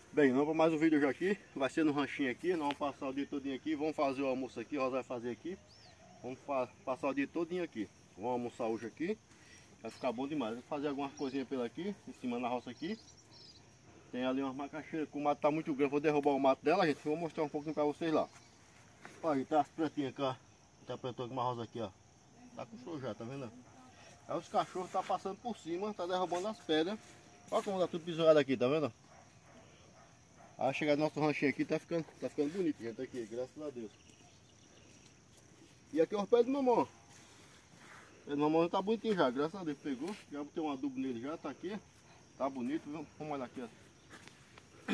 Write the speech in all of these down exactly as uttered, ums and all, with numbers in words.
Bem, vamos para mais um vídeo já aqui. Vai ser no ranchinho aqui. Nós vamos passar o dia todinho aqui. Vamos fazer o almoço aqui. O Rosa vai fazer aqui. Vamos passar o dia todinho aqui. Vamos almoçar hoje aqui. Vai ficar bom demais. Vou fazer algumas coisinhas pela aqui, em cima na roça aqui. Tem ali umas macaxeiras que o mato tá muito grande. Vou derrubar o mato dela, gente. Vou mostrar um pouquinho para vocês lá. Olha, gente, tá as plantinhas aqui, ó. Tá plantando com uma rosa aqui, ó. Tá com show já, tá vendo? Aí os cachorros tá passando por cima, tá derrubando as pedras. Olha como tá tudo pisoado aqui, tá vendo? A chegar do nosso ranchinho aqui tá ficando, tá ficando bonito, gente, aqui, graças a Deus. E aqui é o pé do mamão. O pé do mamão tá bonitinho já, graças a Deus, pegou. Já botei um adubo nele já, tá aqui. Tá bonito, viu? Vamos olhar aqui, ó.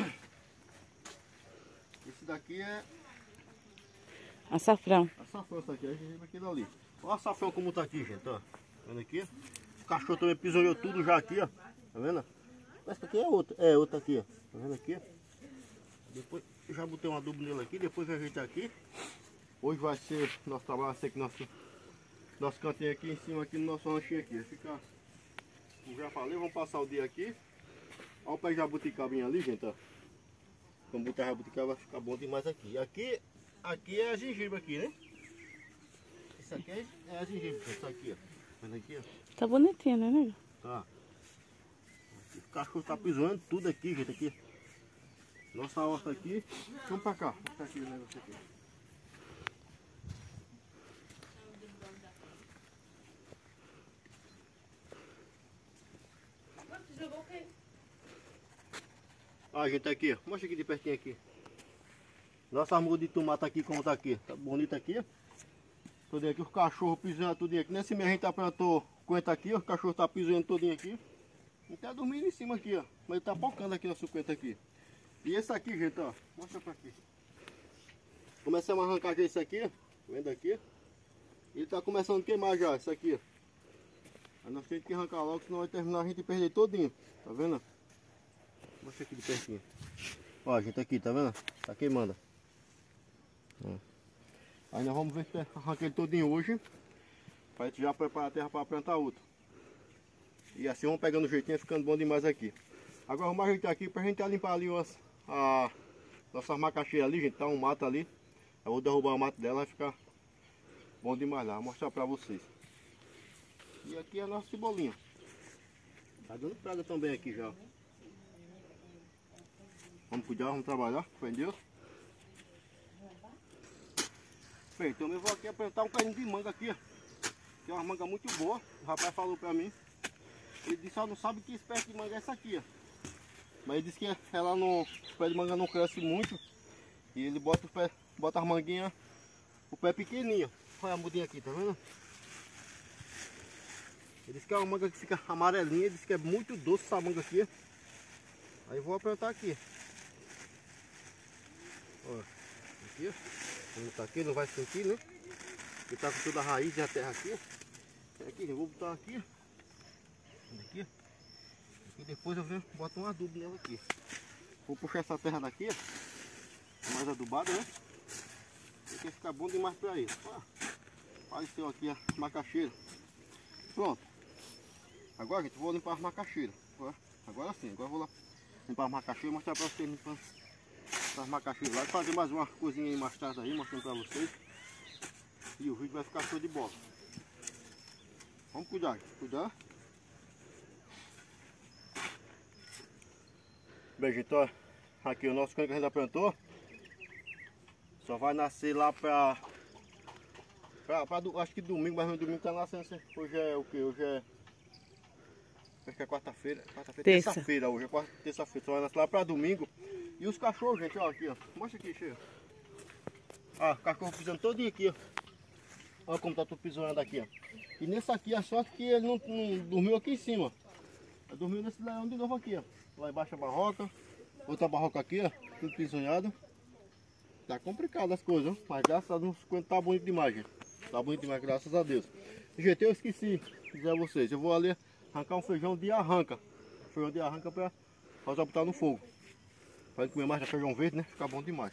Esse daqui é... Açafrão. Açafrão, essa aqui, a gente aqui dali. Olha o açafrão como tá aqui, gente, ó. Tá vendo aqui? O cachorro também pisoiou tudo já aqui, ó. Tá vendo? Essa aqui é outra, é outra aqui, ó. Tá vendo aqui? Depois já botei um adubo nele aqui, depois vai ajeitar aqui. Hoje vai ser, nosso trabalho vai ser aqui nosso, nosso cantinho aqui em cima, aqui no nosso ranchinho aqui. Vai ficar, como já falei, vamos passar o dia aqui. Olha o pé de jabuticabinha ali, gente, ó. Vamos botar jabuticaba, vai ficar bom demais aqui. Aqui, aqui é a gengibre aqui, né? Isso aqui é, é a gengibre, isso aqui, ó. Vendo aqui, ó. Tá bonitinho, né, nego? Tá. O cachorro tá pisando tudo aqui, gente, aqui. Nossa horta aqui. Vamos pra cá. Vamos pra aqui o negócio aqui. Ó, gente, aqui, ó. Mostra aqui de pertinho aqui. Nossa muda de tomate aqui, como tá aqui. Tá bonito aqui, ó. Tudo aqui, os cachorros pisando tudo aqui. Nesse mês a gente tá plantou coentro aqui, ó. Os cachorros tá pisando tudinho aqui. A gente tá dormindo em cima aqui, ó. Mas ele tá pocando aqui nosso coentro aqui. E esse aqui, gente, ó. Mostra pra aqui. Começamos a arrancar já esse aqui, ó. Vendo aqui. Ele tá começando a queimar já, isso aqui, ó. Aí nós temos que arrancar logo, senão vai terminar a gente perder todinho. Tá vendo? Mostra aqui de pertinho. Ó, gente, aqui, tá vendo? Tá queimando. Ó. Aí nós vamos ver se arranca ele todinho hoje. Pra gente já preparar a terra para plantar outro. E assim vamos pegando o jeitinho, ficando bom demais aqui. Agora vamos ajeitar aqui pra gente limpar ali umas, a nossas macaxeiras ali, gente. Tá um mato ali. Eu vou derrubar o mato dela, vai ficar bom demais lá. Vou mostrar pra vocês. E aqui é a nossa cebolinha. Tá dando praga também aqui já. Vamos cuidar, vamos trabalhar, fé em Deus. Bem, então eu vou aqui plantar um carinho de manga aqui, ó. Que é uma manga muito boa. O rapaz falou pra mim. Ele disse, ó, não sabe que espécie de manga é essa aqui, ó. Mas ele disse que ela não, o pé de manga não cresce muito. E ele bota, o pé, bota as manguinhas, o pé pequenininho. Olha a mudinha aqui, tá vendo? Ele disse que é uma manga que fica amarelinha. Ele disse que é muito doce essa manga aqui. Aí eu vou plantar aqui. Ó, aqui, ó. Como tá aqui, não vai sentir, né? Ele tá com toda a raiz da terra aqui. Aqui, eu vou botar aqui. Aqui. E depois eu venho, boto um adubo nela aqui. Vou puxar essa terra daqui, ó. Mais adubada, né? Porque fica bom demais pra ele. Ó, apareceu aqui a macaxeira. Pronto. Agora, gente, vou limpar as macaxeiras. Ó, agora sim, agora eu vou lá limpar as macaxeiras e mostrar pra vocês limpando as macaxeiras lá. E fazer mais uma coisinha aí mais tarde aí, mostrando pra vocês. E o vídeo vai ficar show de bola. Vamos cuidar, gente. Cuidar. Bem, gente, ó, aqui o nosso cano que a gente já plantou. Só vai nascer lá pra, pra, pra do, acho que domingo, mas no domingo tá nascendo. Hoje é o que? Hoje é, acho que é quarta-feira, quarta-feira, terça-feira hoje, é terça-feira. Só vai nascer lá pra domingo. E os cachorros, gente, ó, aqui, ó, mostra aqui, cheio. Ah, o cachorro pisando todinho aqui, ó. Olha como tá tudo pisando aqui, ó. E nesse aqui, a sorte que ele não, não dormiu aqui em cima. Ele dormiu nesse leão de novo aqui, ó. Lá embaixo a barroca, outra barroca aqui, ó, tudo pisonhado. Tá complicado as coisas, ó. Mas graças a Deus tá bonito demais, gente. Tá bonito demais, graças a Deus. Gente, eu esqueci de dizer a vocês, eu vou ali arrancar um feijão de arranca. Feijão de arranca pra fazer botar no fogo. Pra comer mais de feijão verde, né? Fica bom demais.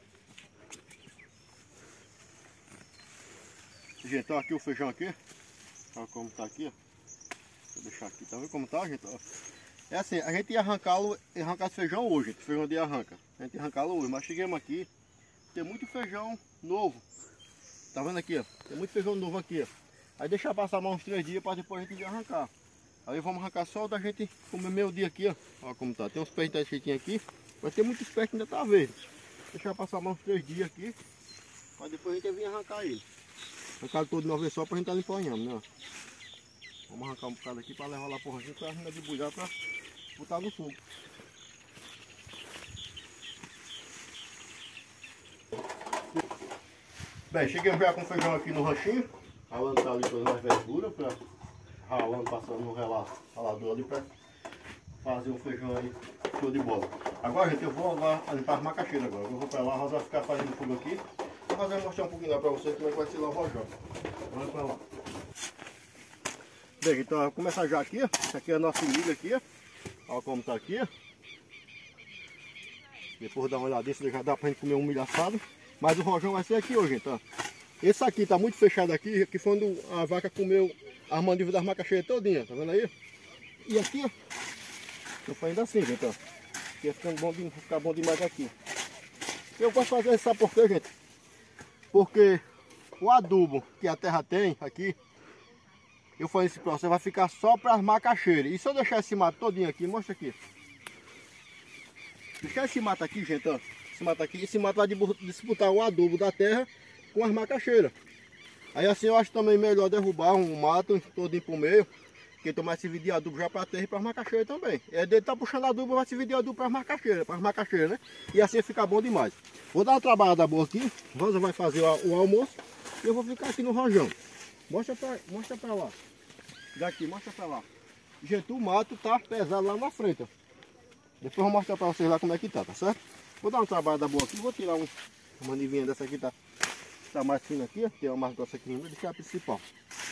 Gente, ó, aqui o feijão aqui. Olha como tá aqui, ó. Vou deixar aqui, tá vendo como tá, gente? Ó. É assim, a gente ia arrancá-lo, arrancar esse feijão hoje, esse feijão de arranca. A gente ia arrancá-lo hoje, mas chegamos aqui, tem muito feijão novo. Tá vendo aqui, ó? Tem muito feijão novo aqui, ó. Aí deixar passar mais uns três dias para depois a gente arrancar. Aí vamos arrancar só o da gente comer meio dia aqui, ó. Olha como tá. Tem uns pés que tá cheitinho aqui, mas tem muitos pés que ainda tá verde. Deixar passar mais uns três dias aqui, para depois a gente vir arrancar ele. Arrancar todo de uma vez só pra gente tá empanhando, né? Vamos arrancar um bocado aqui para levar lá pro rancho para a de bujar para botar no fogo. Bem, cheguei já com o feijão aqui no ranchinho, ralando tá ali todas as verduras, pra, ralando, passando no ralador ali para fazer um feijão aí, show de bola. Agora, gente, eu vou lá limpar as macaxeiras agora. Eu vou para lá, a Rosa vai ficar fazendo fogo aqui. A Rosa vai mostrar um pouquinho lá para vocês como é que vai ser lá o rojão. Vamos para lá. Bem, então vou começar já aqui, ó. Essa aqui é a nossa milho aqui, ó. Olha como tá aqui, ó. Depois dá uma olhadinha, se já dá pra gente comer um milho assado. Mas o rojão vai ser aqui hoje, gente, ó. Esse aqui tá muito fechado aqui, que foi onde a vaca comeu as mandíbulas das macaxeiras todinha, tá vendo aí? E aqui, ó. Eu fazendo assim, gente, ó. Aqui ficando bom de, ficar bom demais aqui. Eu gosto de fazer isso, sabe por quê, gente? Porque o adubo que a terra tem aqui, eu faço esse processo, vai ficar só para as macaxeiras. E se eu deixar esse mato todinho aqui, mostra aqui. Deixar esse mato aqui, gente, ó. Esse mato aqui, esse mato vai disputar o adubo da terra com as macaxeiras. Aí assim eu acho também melhor derrubar um mato todinho pro meio, porque tomar esse vídeo de adubo já para a terra e para as macaxeiras também. É dele tá puxando adubo, vai servir de adubo para as macaxeiras, para as macaxeiras, né? E assim fica bom demais. Vou dar uma trabalhada boa aqui. Rosa vai fazer o, o almoço e eu vou ficar aqui no rojão. Mostra para mostra para lá. Daqui, mostra para lá. Gente, o mato tá pesado lá na frente, ó. Depois eu vou mostrar para vocês lá como é que tá, tá certo? Vou dar uma trabalhada boa aqui, vou tirar um, uma manivinha dessa aqui, tá, tá mais fina aqui, ó. Tem uma mais grossa aqui, vou deixar a principal.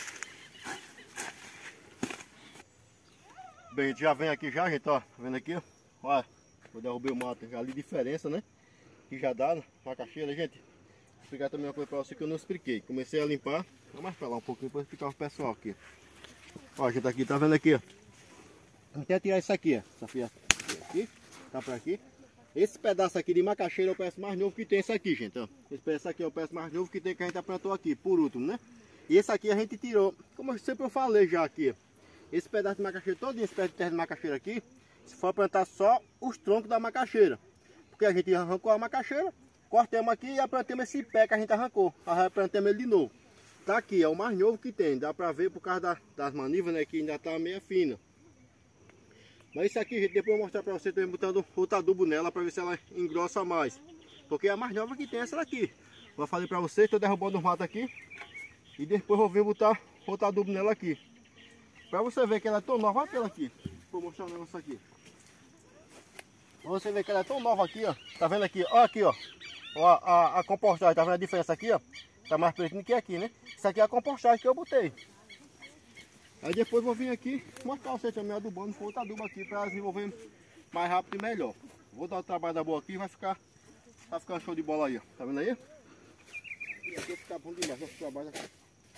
Bem, a gente já vem aqui já, gente, ó, tá vendo aqui, ó. Olha, vou derrubar o mato, já ali diferença, né? Que já dá na macaxeira, gente. Vou explicar também uma coisa para você que eu não expliquei. Comecei a limpar, vou mais para lá um pouquinho para explicar o pessoal aqui. Ó, gente, aqui, tá vendo aqui, ó. Até tirar isso aqui, ó. Essa fia aqui, tá por aqui. Esse pedaço aqui de macaxeira é o pedaço mais novo que tem, esse aqui, gente, ó. Esse pedaço aqui é o pedaço mais novo que tem, que a gente plantou aqui, por último, né? E esse aqui a gente tirou, como eu sempre eu falei já aqui, ó. Esse pedaço de macaxeira, todo esse pedaço de terra de macaxeira aqui, se for plantar só os troncos da macaxeira. Porque a gente arrancou a macaxeira, cortamos aqui e plantamos esse pé que a gente arrancou. Aí plantamos ele de novo. Tá aqui, é o mais novo que tem, dá pra ver por causa da, das manivas, né, que ainda tá meio fina. Mas isso aqui, gente, depois eu vou mostrar pra você, também botando outro adubo nela pra ver se ela engrossa mais. Porque a mais nova que tem é essa daqui. Vou fazer pra vocês, tô derrubando os matos aqui. E depois eu vou vir botar outro adubo nela aqui. Pra você ver que ela é tão nova, olha ela aqui. Vou mostrar um negócio aqui. Pra você ver que ela é tão nova aqui, ó. Tá vendo aqui? Ó aqui, ó. Ó, a, a, a compostagem, tá vendo a diferença aqui, ó? Tá mais preto do que aqui, né? Isso aqui é a compostagem que eu botei. Aí depois vou vir aqui mostrar você também adubando com outro adubo aqui para desenvolver mais rápido e melhor. Vou dar o trabalho da boa aqui e vai ficar, vai ficar show de bola aí, ó. Tá vendo aí? E aqui vai ficar bom demais esse trabalho aqui.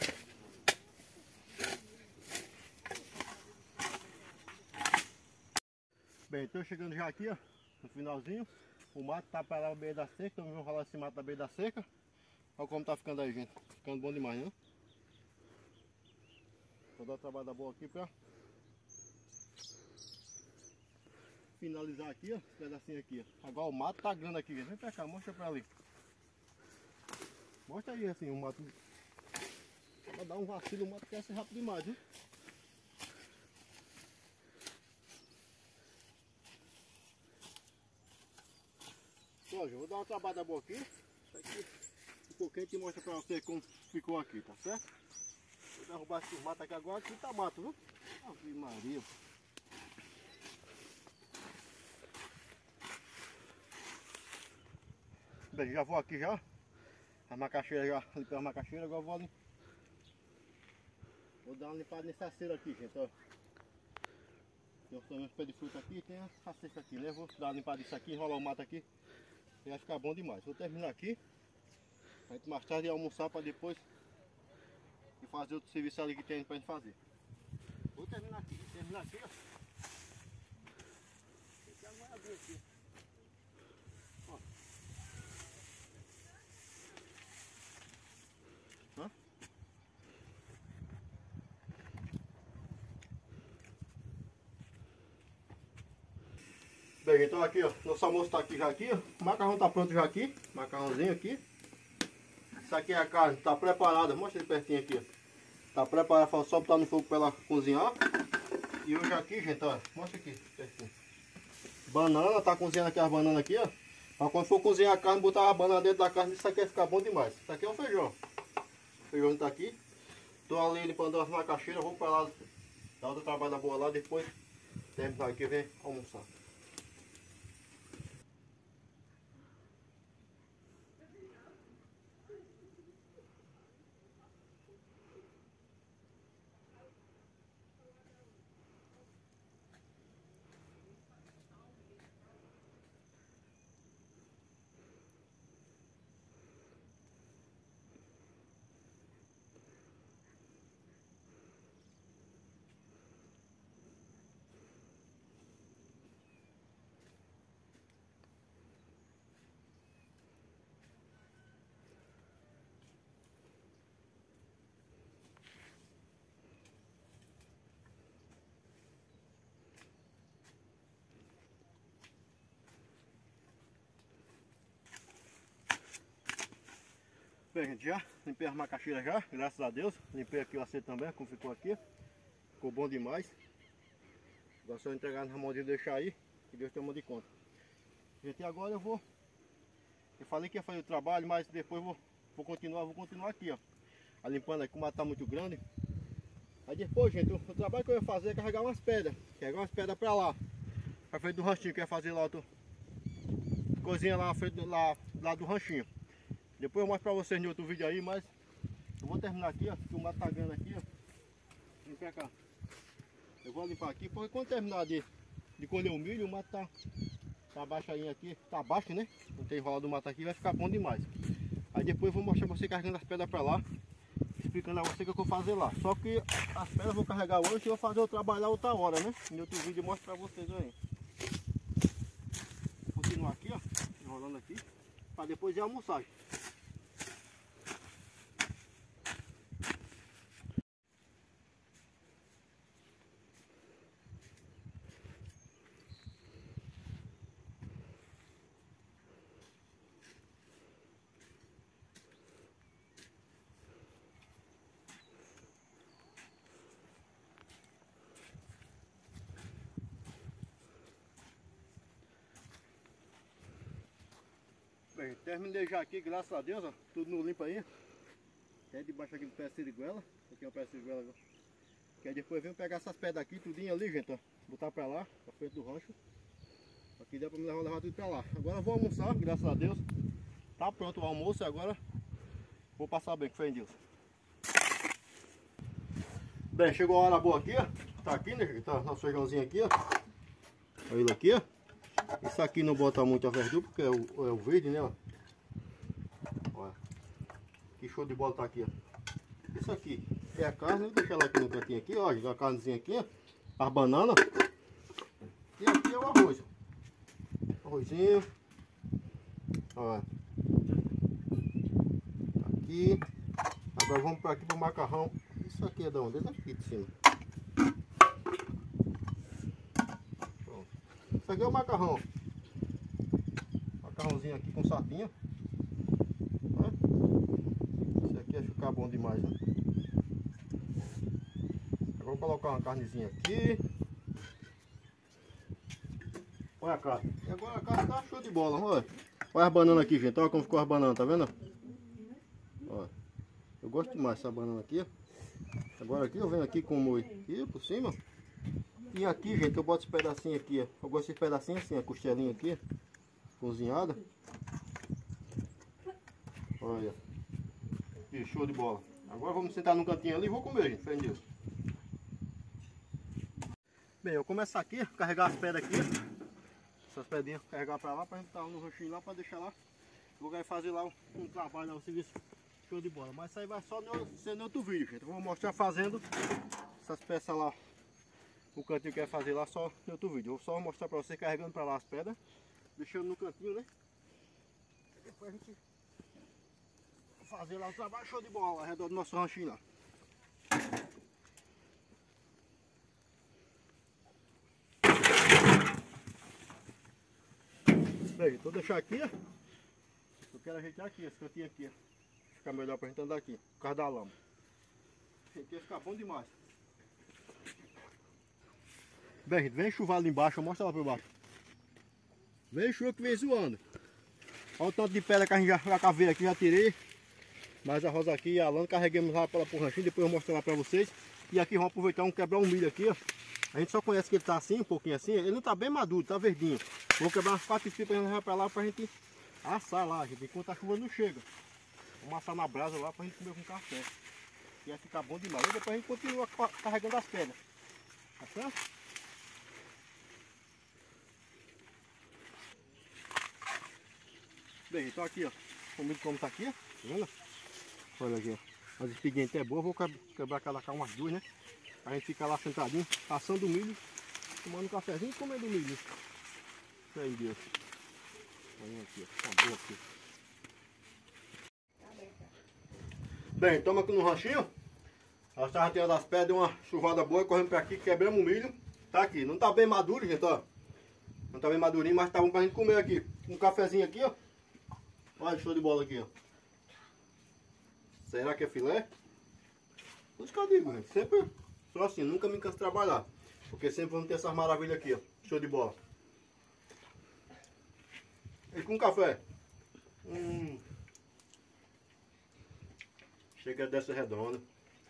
Bem, estou chegando já aqui, ó, no finalzinho. O mato tá para lá no meio da seca, então vamos rolar esse mato da beira da seca. Olha como tá ficando aí, gente. Ficando bom demais, né? Vou dar uma trabalhada boa aqui para finalizar aqui, ó, esse pedacinho aqui, ó. Agora o mato tá grande aqui, gente. Vem pra cá, mostra pra ali. Mostra aí assim, o mato. Vai dar um vacilo, o mato cresce rápido demais, viu? Ó, vou dar uma trabalhada boa aqui. Aqui um pouquinho e mostra pra você como ficou aqui, tá certo? Vou derrubar esses matos aqui agora, aqui tá mato, viu? Ave Maria. Bem, já vou aqui já. A macaxeira já, limpei a macaxeira, agora vou ali. Vou dar uma limpada nesse aceiro aqui, gente, ó. Tem também uns pés de fruta aqui, tem a cesta aqui, né? Vou dar uma limpada nisso aqui, enrolar o mato aqui. E vai ficar bom demais. Vou terminar aqui. A gente mais tarde almoçar para depois e fazer outro serviço ali que tem pra gente fazer. Vou terminar aqui, terminar aqui, ó. pedacinho aqui. Ó. Hã? Bem, então aqui, ó, nosso almoço tá aqui já aqui, ó. O macarrão tá pronto já aqui, macarrãozinho aqui. Isso aqui é a carne, tá preparada, mostra ele pertinho aqui, ó. Tá preparada, só botar no fogo pra ela cozinhar. E hoje aqui, gente, ó, mostra aqui, pertinho. Banana, tá cozinhando aqui as bananas aqui, ó. Pra quando for cozinhar a carne, botar a banana dentro da carne, isso aqui vai ficar bom demais. Isso aqui é o feijão. O feijão tá aqui. Tô ali limpando as macaxeiras, vou pra lá, dar outro trabalho na boa lá, depois terminar aqui e vem almoçar. Bem, gente, já limpei as macaxeiras já, graças a Deus. Limpei aqui o aceito também, como ficou aqui. Ficou bom demais. Agora só entregar na mão de deixar aí, que Deus toma de conta. Gente, e agora eu vou... Eu falei que ia fazer o trabalho, mas depois vou, vou continuar, vou continuar aqui, ó. A limpando aqui, o mato tá muito grande. Aí depois, gente, o, o trabalho que eu ia fazer é carregar umas pedras. Carregar umas pedras pra lá. Pra frente do ranchinho, que eu ia fazer lá outro... Coisinha lá na frente, lá, lá do ranchinho. Depois eu mostro pra vocês em outro vídeo aí, mas eu vou terminar aqui, ó, que o mato tá grande aqui, ó. Vem pra cá. Eu vou limpar aqui, porque quando terminar de, de colher o milho, o mato tá, tá baixo aí aqui, tá baixo, né? Não tem enrolado do mato aqui, vai ficar bom demais. Aí depois eu vou mostrar pra você carregando as pedras pra lá, explicando a você o que eu vou fazer lá. Só que as pedras eu vou carregar hoje e eu vou fazer o trabalho lá outra hora, né? Em outro vídeo eu mostro pra vocês aí. Vou continuar aqui, ó, enrolando aqui, pra depois ir almoçar. Bem, terminei já aqui, graças a Deus, ó, tudo no limpo aí. Até debaixo aqui do pé de siriguela. Aqui é o pé de siriguela. Que aí depois vem pegar essas pedras aqui, tudinho ali, gente, ó. Botar pra lá, pra frente do rancho. Aqui deu pra me levar, levar tudo pra lá. Agora eu vou almoçar, graças a Deus. Tá pronto o almoço e agora vou passar bem, com fé em Deus. Bem, chegou a hora boa aqui, ó. Tá aqui, né, gente? Tá nosso feijãozinho aqui, ó. Olha ele aqui, ó. Isso aqui não bota muito a verdura, porque é o, é o verde, né, ó. Olha. Que show de bola tá aqui, ó. Isso aqui é a carne, vou deixar ela aqui no cantinho aqui, ó. A carnezinha aqui, ó. As bananas. E aqui é o arroz. Arrozinho. Olha. Aqui. Agora vamos para aqui pro macarrão. Isso aqui é de onde? Esse aqui de cima. Pronto. Isso aqui é o macarrão. Macarrãozinho aqui com sapinho. Esse aqui acho que ficar bom demais, né? Agora vou colocar uma carnezinha aqui. Olha a carne. E agora a carne tá show de bola, olha. Olha as bananas aqui, gente. Olha como ficou as bananas, tá vendo? Olha. Eu gosto demais dessa banana aqui, ó. Agora aqui eu venho aqui com o molho aqui por cima. E aqui, gente, eu boto esse pedacinho aqui, ó. Eu gosto desse pedacinho assim, a costelinha aqui, cozinhada. Olha. Que show de bola. Agora vamos sentar num cantinho ali e vou comer, gente. Fé em Deus. Bem, eu começo aqui, carregar as pedras aqui. Essas pedrinhas, carregar pra lá, pra gente estar no ranchinho lá, pra deixar lá. Vou fazer lá um, um trabalho, um serviço show de bola. Mas isso aí vai só no, ser no outro vídeo, gente. Eu vou mostrar fazendo essas peças lá. o cantinho que eu ia fazer lá só no outro vídeo. Eu vou só mostrar pra vocês carregando pra lá as pedras, deixando no cantinho, né? E depois a gente fazer lá o trabalho show de bola ao redor do nosso ranchinho lá. Bem, então deixar aqui, ó. Eu quero ajeitar aqui, esse cantinho aqui, ó. Ficar melhor pra gente andar aqui, por causa da lama. Aqui vai ficar bom demais. Bem, gente, vem chuvar ali embaixo, mostra lá por baixo. Vem chuva que vem zoando. Olha o tanto de pedra que a gente já, já caveira aqui, já tirei. Mas a rosa aqui e a lã, carreguemos lá para o ranchinho, depois eu mostro lá pra vocês. E aqui vamos aproveitar um quebrar um milho aqui, ó. A gente só conhece que ele tá assim, um pouquinho assim, ele não tá bem maduro, tá verdinho. Vou quebrar umas quatro espigas pra gente levar pra lá pra gente assar lá, gente, enquanto a chuva não chega. Vamos assar na brasa lá pra gente comer com café. E vai ficar bom demais. E depois a gente continua carregando as pedras. Tá certo? Bem, então aqui, ó. O milho como tá aqui, ó. Tá vendo? Olha aqui, ó. As espiguinhas até boas, vou quebrar aquela cá umas duas, né? A gente fica lá sentadinho, assando o milho, tomando um cafezinho e comendo milho. Isso aí, Deus. Olha aqui, ó. Tá boa aqui. Bem, estamos aqui no ranchinho. Nós estávamos tirando as pedras, deu uma chuvada boa, correndo pra aqui, quebramos o milho. Tá aqui, não tá bem maduro, gente, ó. Não tá bem madurinho, mas tá bom pra gente comer aqui. Um cafezinho aqui, ó. Olha, show de bola aqui, ó. Será que é filé? Por isso que eu digo, gente. Sempre só assim, nunca me canso de trabalhar. Porque sempre vamos ter essas maravilhas aqui, ó. Show de bola. E com café. Hum. Chega dessa redonda.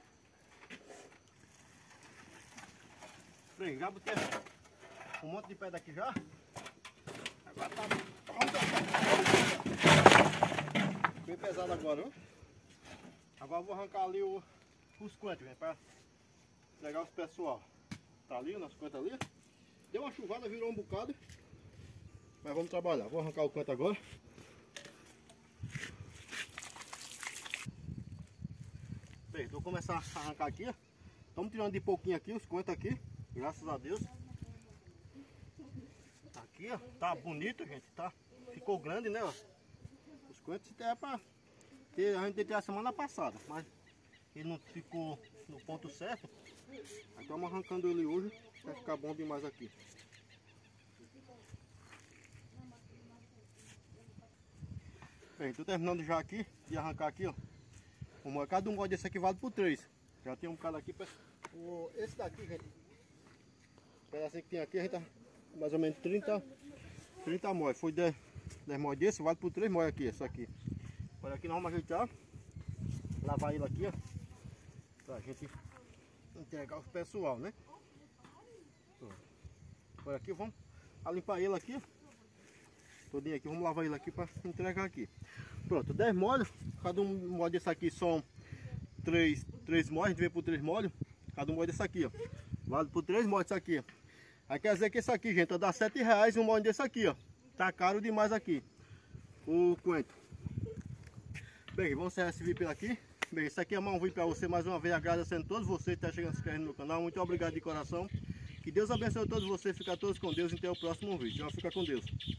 Bem, já botei um monte de pedra aqui já. Agora tá bem pesado agora, ó. Agora eu vou arrancar ali o, os coentros, gente, para pegar os pessoal. Tá ali, o nosso coentro ali. Deu uma chuvada, virou um bocado. Mas vamos trabalhar. Vou arrancar o coentro agora. Bem, vou começar a arrancar aqui, ó. Estamos tirando de pouquinho aqui os coentros aqui. Graças a Deus. Aqui, ó. Tá bonito, gente. Tá. Ficou grande, né, ó. Os coentros é pra... A gente teve a semana passada, mas ele não ficou no ponto certo. Aí estamos arrancando ele hoje, vai ficar bom demais aqui. Bem, tô terminando já aqui de arrancar aqui, ó. Um, cada um molde desse aqui vale por três. Já tem um bocado aqui. Pra... O, esse daqui, gente, o pedacinho que tem aqui, a gente tá mais ou menos trinta, trinta moldes. Foi dez, dez moldes desse, vale por três moldes aqui, esse aqui. Olha aqui, nós vamos ajeitar, lavar ele aqui, ó, pra gente entregar o pessoal, né? Olha aqui, vamos limpar ele aqui, todinho aqui, vamos lavar ele aqui pra entregar aqui. Pronto, dez molhos, cada um molho desse aqui são três, três molhos, a gente vem por três molhos, cada um molho desse aqui, ó, vale por três molhos isso aqui, ó. Aí quer dizer que esse aqui, gente, dá sete reais um molho desse aqui, ó, tá caro demais aqui, o coentro. Bem, vamos encerrar esse vídeo aqui. Bem, isso aqui é mais um vídeo para você, mais uma vez agradecendo a todos vocês que estão chegando se inscrevendo no canal. Muito obrigado de coração. Que Deus abençoe todos vocês, fica todos com Deus e até o próximo vídeo. Então, fica com Deus.